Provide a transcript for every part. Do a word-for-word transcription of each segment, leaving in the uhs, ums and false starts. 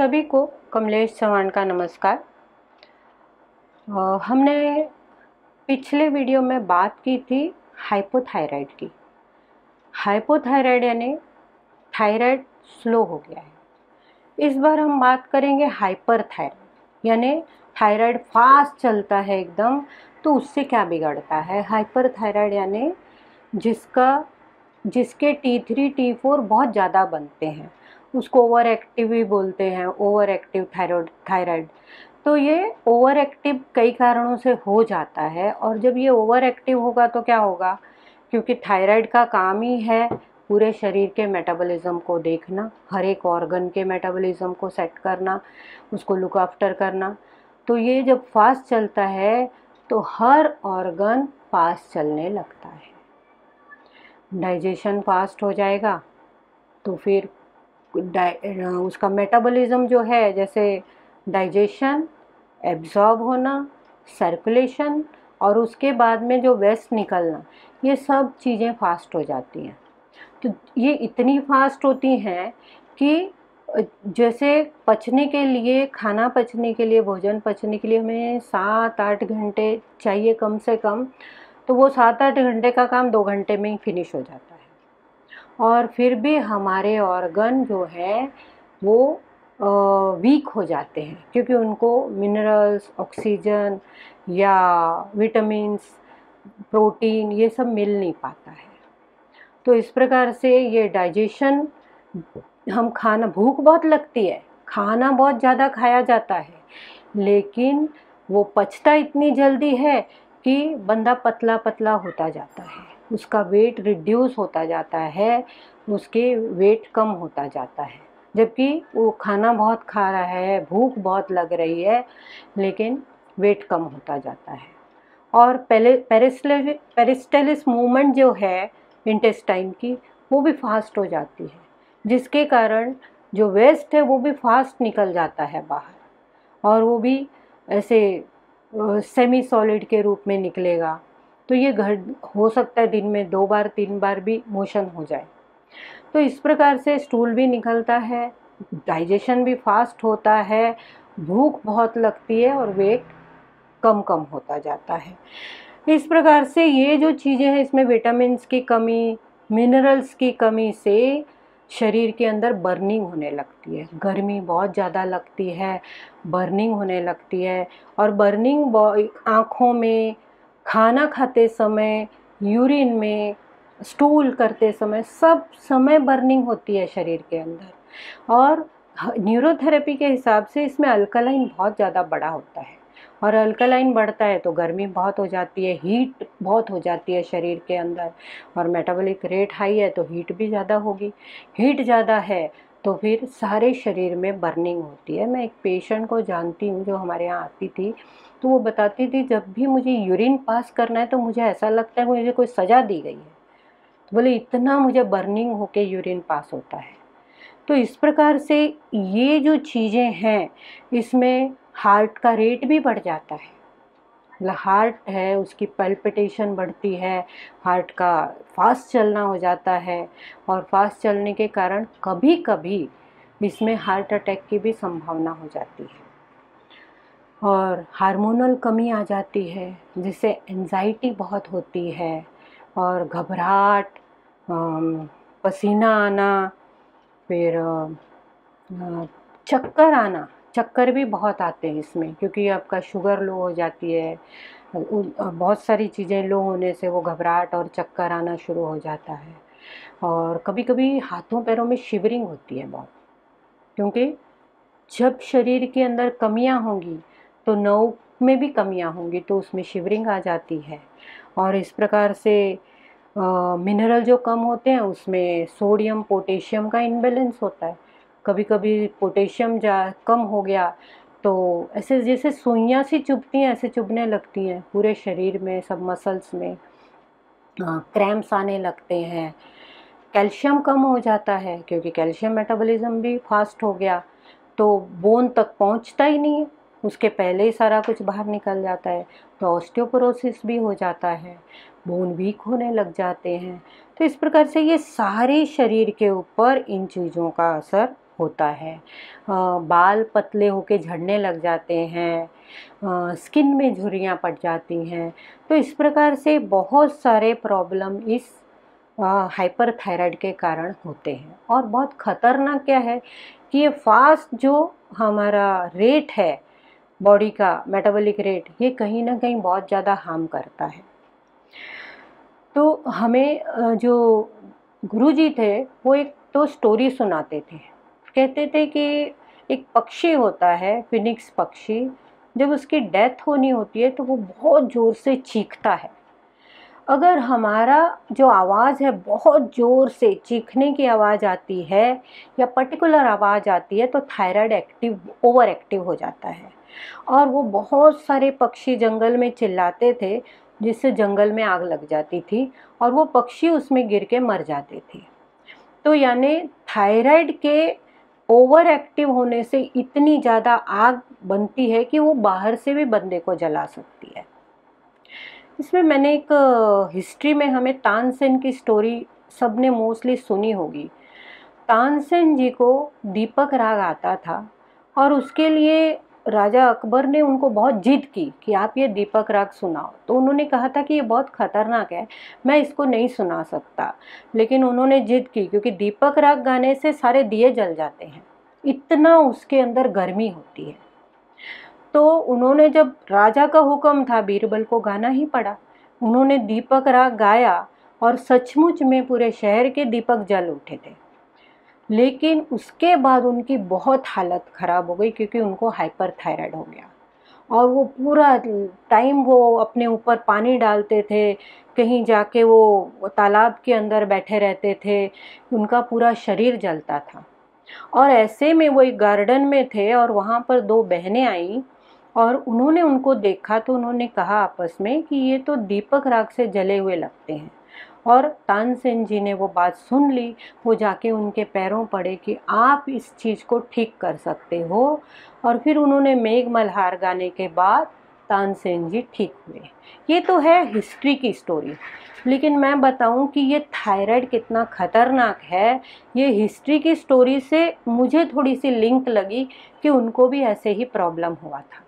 सभी को कमलेश चौहान का नमस्कार। अ, हमने पिछले वीडियो में बात की थी हाइपोथायराइड की। हाइपोथायराइड यानी थायराइड स्लो हो गया है। इस बार हम बात करेंगे हाइपरथायराइड यानी थायराइड फास्ट चलता है एकदम, तो उससे क्या बिगड़ता है। हाइपरथायराइड यानी जिसका जिसके टी थ्री टी फोर बहुत ज़्यादा बनते हैं, उसको ओवर एक्टिव भी बोलते हैं, ओवर एक्टिव थायराइड थायराइड तो ये ओवर एक्टिव कई कारणों से हो जाता है। और जब ये ओवर एक्टिव होगा तो क्या होगा, क्योंकि थायराइड का काम ही है पूरे शरीर के मेटाबॉलिज्म को देखना, हर एक ऑर्गन के मेटाबॉलिज्म को सेट करना, उसको लुक आफ्टर करना। तो ये जब फास्ट चलता है तो हर ऑर्गन फास्ट चलने लगता है। डाइजेशन फास्ट हो जाएगा तो फिर उसका मेटाबॉलिज्म जो है, जैसे डाइजेशन, एब्जॉर्ब होना, सर्कुलेशन और उसके बाद में जो वेस्ट निकलना, ये सब चीज़ें फास्ट हो जाती हैं। तो ये इतनी फास्ट होती हैं कि जैसे पचने के लिए, खाना पचने के लिए, भोजन पचने के लिए हमें सात आठ घंटे चाहिए कम से कम, तो वो सात आठ घंटे का काम दो घंटे में ही फिनिश हो जाता है। और फिर भी हमारे ऑर्गन जो है वो वीक हो जाते हैं, क्योंकि उनको मिनरल्स, ऑक्सीजन या विटामिन्स, प्रोटीन ये सब मिल नहीं पाता है। तो इस प्रकार से ये डाइजेशन, हम खाना, भूख बहुत लगती है, खाना बहुत ज़्यादा खाया जाता है, लेकिन वो पचता इतनी जल्दी है कि बंदा पतला पतला होता जाता है, उसका वेट रिड्यूस होता जाता है, उसके वेट कम होता जाता है, जबकि वो खाना बहुत खा रहा है, भूख बहुत लग रही है, लेकिन वेट कम होता जाता है। और पहले पेरिस्टलिस पेरिस्टलिस मूवमेंट जो है इंटेस्टाइन की, वो भी फास्ट हो जाती है, जिसके कारण जो वेस्ट है वो भी फास्ट निकल जाता है बाहर, और वो भी ऐसे सेमी सॉलिड के रूप में निकलेगा। तो ये घट हो सकता है दिन में दो बार तीन बार भी मोशन हो जाए। तो इस प्रकार से स्टूल भी निकलता है, डाइजेशन भी फास्ट होता है, भूख बहुत लगती है और वेट कम कम होता जाता है। इस प्रकार से ये जो चीज़ें हैं, इसमें विटामिन्स की कमी, मिनरल्स की कमी से शरीर के अंदर बर्निंग होने लगती है, गर्मी बहुत ज़्यादा लगती है, बर्निंग होने लगती है। और बर्निंग आँखों में, खाना खाते समय, यूरिन में, स्टूल करते समय, सब समय बर्निंग होती है शरीर के अंदर। और न्यूरोथेरेपी के हिसाब से इसमें अल्कलाइन बहुत ज़्यादा बड़ा होता है, और अल्कलाइन बढ़ता है तो गर्मी बहुत हो जाती है, हीट बहुत हो जाती है शरीर के अंदर, और मेटाबॉलिक रेट हाई है तो हीट भी ज़्यादा होगी। हीट ज़्यादा है तो फिर सारे शरीर में बर्निंग होती है। मैं एक पेशेंट को जानती हूँ जो हमारे यहाँ आती थी, तो वो बताती थी जब भी मुझे यूरिन पास करना है तो मुझे ऐसा लगता है मुझे कोई सज़ा दी गई है। तो बोले इतना मुझे बर्निंग होके यूरिन पास होता है। तो इस प्रकार से ये जो चीज़ें हैं, इसमें हार्ट का रेट भी बढ़ जाता है। मतलब हार्ट है उसकी पल्पिटेशन बढ़ती है, हार्ट का फास्ट चलना हो जाता है, और फास्ट चलने के कारण कभी कभी इसमें हार्ट अटैक की भी संभावना हो जाती है। और हार्मोनल कमी आ जाती है, जिससे एंजाइटी बहुत होती है, और घबराहट, पसीना आना, फिर चक्कर आना। चक्कर भी बहुत आते हैं इसमें, क्योंकि आपका शुगर लो हो जाती है, बहुत सारी चीज़ें लो होने से वो घबराहट और चक्कर आना शुरू हो जाता है। और कभी कभी हाथों पैरों में शिवरिंग होती है बहुत, क्योंकि जब शरीर के अंदर कमियां होंगी तो नर्व में भी कमियां होंगी, तो उसमें शिवरिंग आ जाती है। और इस प्रकार से मिनरल जो कम होते हैं उसमें सोडियम पोटेशियम का इम्बैलेंस होता है। कभी कभी पोटेशियम जा कम हो गया तो ऐसे जैसे सुइयाँ सी चुभती हैं, ऐसे चुभने लगती हैं पूरे शरीर में, सब मसल्स में क्रैम्प्स आने लगते हैं। कैल्शियम कम हो जाता है, क्योंकि कैल्शियम मेटाबॉलिज्म भी फास्ट हो गया, तो बोन तक पहुंचता ही नहीं है, उसके पहले ही सारा कुछ बाहर निकल जाता है। तो ऑस्टियोपोरोसिस भी हो जाता है, बोन वीक होने लग जाते हैं। तो इस प्रकार से ये सारे शरीर के ऊपर इन चीज़ों का असर होता है, अ, बाल पतले होके झड़ने लग जाते हैं, अ, स्किन में झुर्रियाँ पड़ जाती हैं। तो इस प्रकार से बहुत सारे प्रॉब्लम इस हाइपरथायराइड के कारण होते हैं। और बहुत ख़तरनाक क्या है कि ये फास्ट जो हमारा रेट है बॉडी का, मेटाबॉलिक रेट, ये कहीं ना कहीं बहुत ज़्यादा हार्म करता है। तो हमें अ, जो गुरुजी थे वो एक तो स्टोरी सुनाते थे। कहते थे कि एक पक्षी होता है, फिनिक्स पक्षी, जब उसकी डेथ होनी होती है तो वो बहुत ज़ोर से चीखता है। अगर हमारा जो आवाज़ है बहुत ज़ोर से चीखने की आवाज़ आती है या पर्टिकुलर आवाज़ आती है तो थायराइड एक्टिव, ओवर एक्टिव हो जाता है। और वो बहुत सारे पक्षी जंगल में चिल्लाते थे जिससे जंगल में आग लग जाती थी और वो पक्षी उसमें गिर के मर जाते थे। तो यानी थायराइड के ओवर एक्टिव होने से इतनी ज़्यादा आग बनती है कि वो बाहर से भी बंदे को जला सकती है। इसमें मैंने एक हिस्ट्री में हमें तानसेन की स्टोरी सबने मोस्टली सुनी होगी। तानसेन जी को दीपक राग आता था और उसके लिए राजा अकबर ने उनको बहुत जिद की कि आप ये दीपक राग सुनाओ। तो उन्होंने कहा था कि ये बहुत ख़तरनाक है, मैं इसको नहीं सुना सकता। लेकिन उन्होंने जिद की क्योंकि दीपक राग गाने से सारे दिए जल जाते हैं, इतना उसके अंदर गर्मी होती है। तो उन्होंने, जब राजा का हुक्म था, बीरबल को गाना ही पड़ा। उन्होंने दीपक राग गाया और सचमुच में पूरे शहर के दीपक जल उठे थे। लेकिन उसके बाद उनकी बहुत हालत ख़राब हो गई क्योंकि उनको हाइपरथायराइड हो गया और वो पूरा टाइम वो अपने ऊपर पानी डालते थे, कहीं जाके वो तालाब के अंदर बैठे रहते थे, उनका पूरा शरीर जलता था। और ऐसे में वो एक गार्डन में थे और वहाँ पर दो बहनें आईं और उन्होंने उनको देखा तो उन्होंने कहा आपस में कि ये तो दीपक राग से जले हुए लगते हैं। और तानसेन जी ने वो बात सुन ली। वो जाके उनके पैरों पड़े कि आप इस चीज़ को ठीक कर सकते हो। और फिर उन्होंने मेघ मल्हार गाने के बाद तानसेन जी ठीक हुए। ये तो है हिस्ट्री की स्टोरी, लेकिन मैं बताऊं कि ये थायराइड कितना ख़तरनाक है, ये हिस्ट्री की स्टोरी से मुझे थोड़ी सी लिंक लगी कि उनको भी ऐसे ही प्रॉब्लम हुआ था।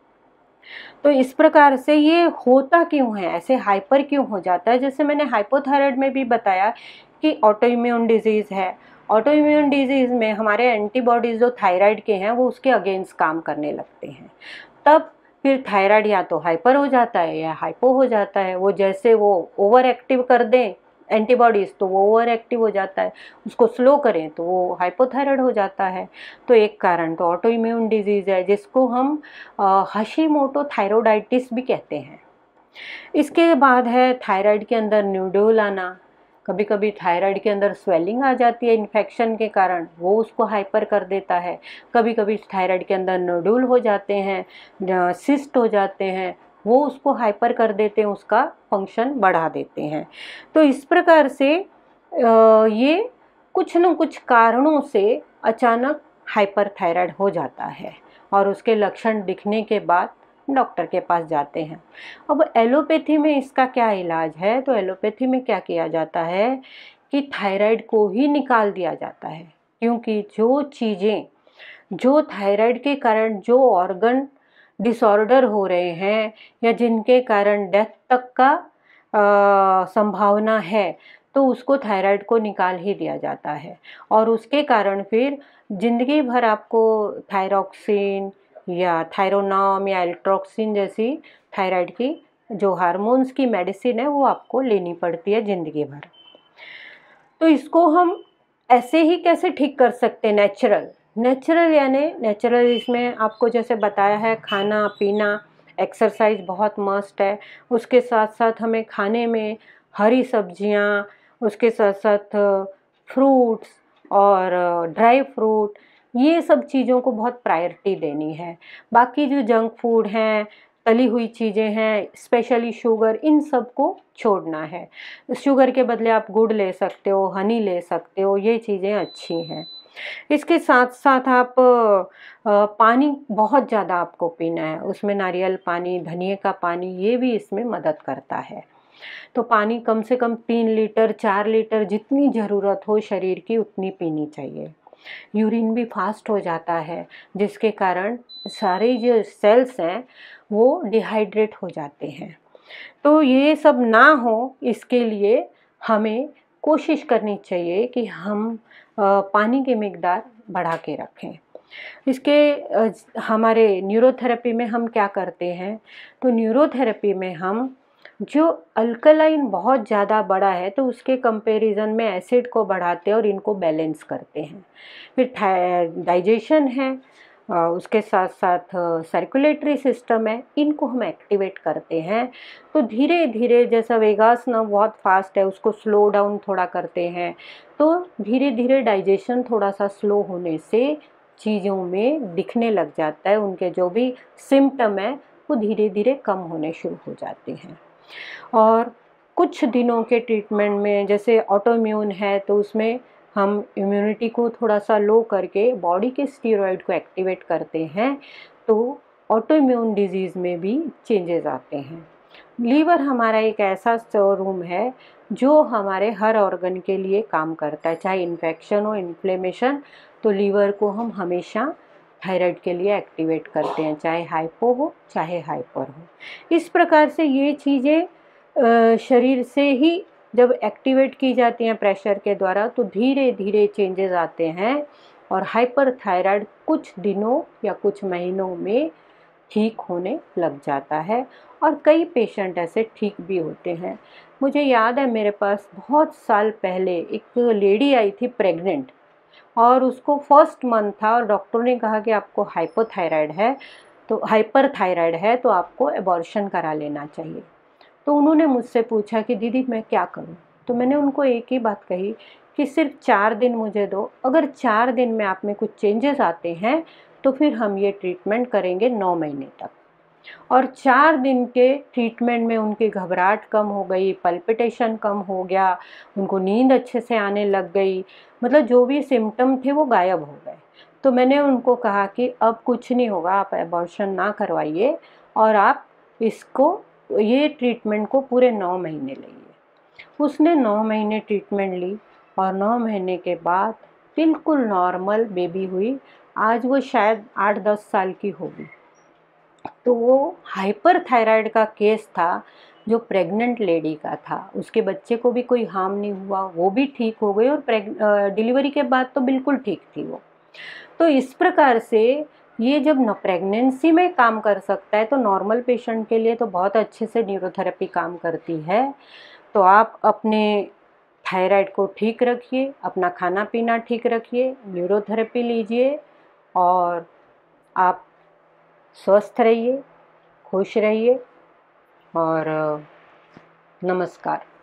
तो इस प्रकार से ये होता क्यों है, ऐसे हाइपर क्यों हो जाता है। जैसे मैंने हाइपोथायराइड में भी बताया कि ऑटो इम्यून डिजीज़ है। ऑटो इम्यून डिजीज़ में हमारे एंटीबॉडीज़ जो थायराइड के हैं वो उसके अगेंस्ट काम करने लगते हैं। तब फिर थायराइड या तो हाइपर हो जाता है या हाइपो हो जाता है। वो जैसे वो ओवर एक्टिव कर दें एंटीबॉडीज़ तो वो ओवर एक्टिव हो जाता है, उसको स्लो करें तो वो हाइपोथायराइड हो जाता है। तो एक कारण तो ऑटो इम्यून डिजीज़ है जिसको हम हाशिमोटो थायरोइडाइटिस भी कहते हैं। इसके बाद है थायराइड के अंदर न्यूड्यूल आना। कभी कभी थायराइड के अंदर स्वेलिंग आ जाती है इन्फेक्शन के कारण, वो उसको हाइपर कर देता है। कभी कभी थायराइड के अंदर नोड्यूल हो जाते हैं, सिस्ट हो जाते हैं, वो उसको हाइपर कर देते हैं, उसका फंक्शन बढ़ा देते हैं। तो इस प्रकार से ये कुछ न कुछ कारणों से अचानक हाइपरथायराइड हो जाता है और उसके लक्षण दिखने के बाद डॉक्टर के पास जाते हैं। अब एलोपैथी में इसका क्या इलाज है, तो एलोपैथी में क्या किया जाता है कि थायराइड को ही निकाल दिया जाता है। क्योंकि जो चीज़ें, जो थायराइड के कारण जो ऑर्गन डिसऑर्डर हो रहे हैं या जिनके कारण डेथ तक का संभावना है, तो उसको थायराइड को निकाल ही दिया जाता है। और उसके कारण फिर ज़िंदगी भर आपको थायरॉक्सिन या थायरोनॉम या एल्ट्रोक्सिन जैसी थायराइड की जो हार्मोन्स की मेडिसिन है वो आपको लेनी पड़ती है ज़िंदगी भर। तो इसको हम ऐसे ही कैसे ठीक कर सकते हैं, नेचुरल नेचुरल यानी नेचुरल इसमें आपको जैसे बताया है, खाना पीना, एक्सरसाइज बहुत मस्ट है। उसके साथ साथ हमें खाने में हरी सब्जियां, उसके साथ साथ फ्रूट्स और ड्राई फ्रूट, ये सब चीज़ों को बहुत प्रायोरिटी देनी है। बाकी जो जंक फूड हैं, तली हुई चीज़ें हैं, स्पेशली शुगर, इन सब को छोड़ना है। शुगर के बदले आप गुड़ ले सकते हो, हनी ले सकते हो, ये चीज़ें अच्छी हैं। इसके साथ साथ आप पानी बहुत ज़्यादा आपको पीना है, उसमें नारियल पानी, धनिए का पानी, ये भी इसमें मदद करता है। तो पानी कम से कम तीन लीटर चार लीटर जितनी ज़रूरत हो शरीर की उतनी पीनी चाहिए। यूरिन भी फास्ट हो जाता है, जिसके कारण सारे जो सेल्स हैं वो डिहाइड्रेट हो जाते हैं। तो ये सब ना हो, इसके लिए हमें कोशिश करनी चाहिए कि हम अ, पानी की मिकदार बढ़ा के रखें। इसके अ, हमारे न्यूरोथेरेपी में हम क्या करते हैं, तो न्यूरोथेरेपी में हम जो अल्कलाइन बहुत ज़्यादा बढ़ा है तो उसके कंपैरिजन में एसिड को बढ़ाते हैं और इनको बैलेंस करते हैं। फिर डाइजेशन है, अ, उसके साथ साथ सर्कुलेटरी सिस्टम है, इनको हम एक्टिवेट करते हैं। तो धीरे धीरे, जैसा वेगास ना बहुत फास्ट है, उसको स्लो डाउन थोड़ा करते हैं, तो धीरे धीरे डाइजेशन थोड़ा सा स्लो होने से चीज़ों में दिखने लग जाता है, उनके जो भी सिम्टम है वो धीरे धीरे कम होने शुरू हो जाते हैं। और कुछ दिनों के ट्रीटमेंट में, जैसे ऑटोइम्यून है तो उसमें हम इम्यूनिटी को थोड़ा सा लो करके बॉडी के स्टीरॉयड को एक्टिवेट करते हैं, तो ऑटोइम्यून डिजीज़ में भी चेंजेस आते हैं। लीवर हमारा एक ऐसा शोरूम है जो हमारे हर ऑर्गन के लिए काम करता है, चाहे इन्फेक्शन हो, इन्फ्लेमेशन, तो लीवर को हम हमेशा थायराइड के लिए एक्टिवेट करते हैं, चाहे हाइपो हो चाहे हाइपर हो। इस प्रकार से ये चीज़ें शरीर से ही जब एक्टिवेट की जाती हैं प्रेशर के द्वारा, तो धीरे धीरे चेंजेस आते हैं और हाइपर थायराइड कुछ दिनों या कुछ महीनों में ठीक होने लग जाता है। और कई पेशेंट ऐसे ठीक भी होते हैं। मुझे याद है, मेरे पास बहुत साल पहले एक लेडी आई थी प्रेग्नेंट, और उसको फर्स्ट मंथ था और डॉक्टर ने कहा कि आपको हाइपोथायराइड है, तो हाइपर थायराइड है, तो आपको एबॉर्शन करा लेना चाहिए। तो उन्होंने मुझसे पूछा कि दीदी मैं क्या करूं? तो मैंने उनको एक ही बात कही कि सिर्फ चार दिन मुझे दो, अगर चार दिन में आप में कुछ चेंजेस आते हैं तो फिर हम ये ट्रीटमेंट करेंगे नौ महीने तक। और चार दिन के ट्रीटमेंट में उनकी घबराहट कम हो गई, पल्पिटेशन कम हो गया, उनको नींद अच्छे से आने लग गई, मतलब जो भी सिम्टम थे वो गायब हो गए। तो मैंने उनको कहा कि अब कुछ नहीं होगा, आप एबॉर्शन ना करवाइए और आप इसको, ये ट्रीटमेंट को पूरे नौ महीने लिए। उसने नौ महीने ट्रीटमेंट ली और नौ महीने के बाद बिल्कुल नॉर्मल बेबी हुई। आज वो शायद आठ दस साल की होगी। तो वो हाइपर थायराइड का केस था जो प्रेग्नेंट लेडी का था, उसके बच्चे को भी कोई हार्म नहीं हुआ, वो भी ठीक हो गई और डिलीवरी के बाद तो बिल्कुल ठीक थी वो। तो इस प्रकार से ये जब न प्रेगनेंसी में काम कर सकता है तो नॉर्मल पेशेंट के लिए तो बहुत अच्छे से न्यूरोथेरेपी काम करती है। तो आप अपने थायराइड को ठीक रखिए, अपना खाना पीना ठीक रखिए, न्यूरोथेरेपी लीजिए और आप स्वस्थ रहिए, खुश रहिए और नमस्कार।